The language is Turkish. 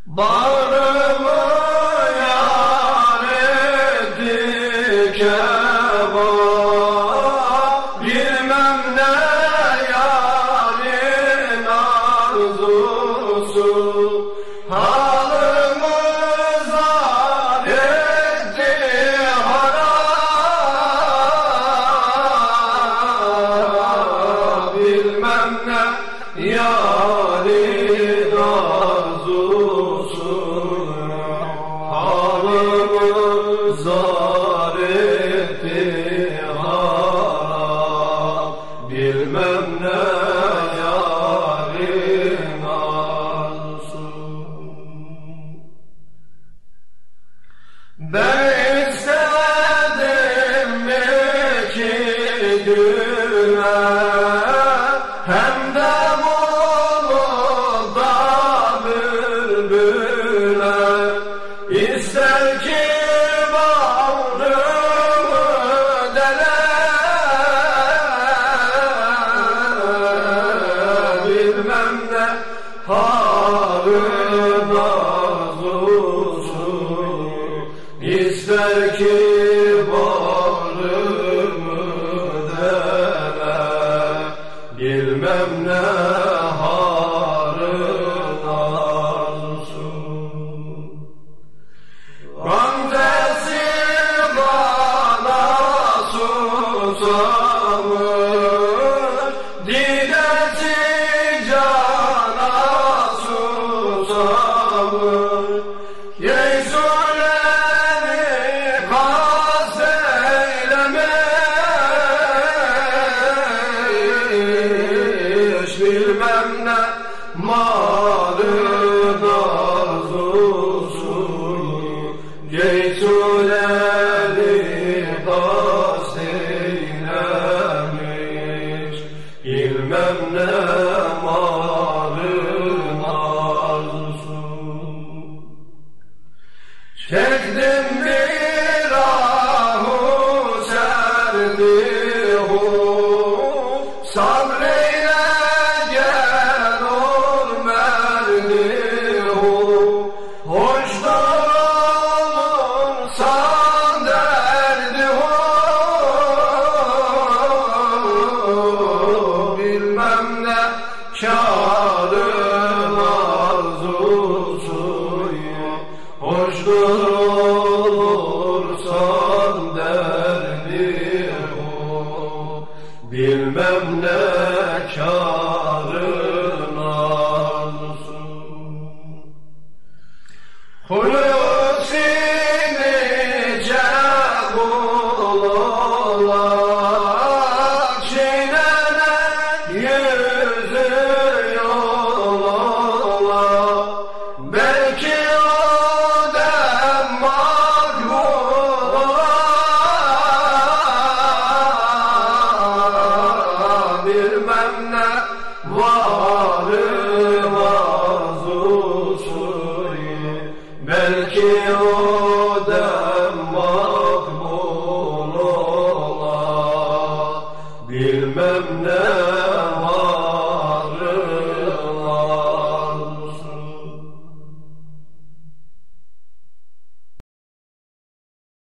Bağrımı yar etti kebap, bilmem ne yarın arzusu. Halımı zar etti harap, bilmem ne yarın arzusu. Halımı zar etti harap, bilmem ne yarın arzusu. Ben istedim ki düğme, hem de bulutta bülbüle. İster ki bağrımı dele, bilmem ne harın arzusu. İster ki bağrımı dele, bilmem ne harın arzusu. Gamzesi bana susamış, didesi cana susamış. Yeysuleri kasteylemiş, bilmem ne malın arzusu. Geysuleri kasteylemiş, bilmem ne malın arzusu. Çektim bir ahu serdihu, sabreyle gel ol merdihu. Hoştur olursan derdihu, bilmem ne kârın arzusu. Hoştur olursan derdihu, bilmem ne kârın arzusu. Hulusini cebul olak, çiğnene yüzü yol olak. Belki o dem makbul olak, bilmem ne var.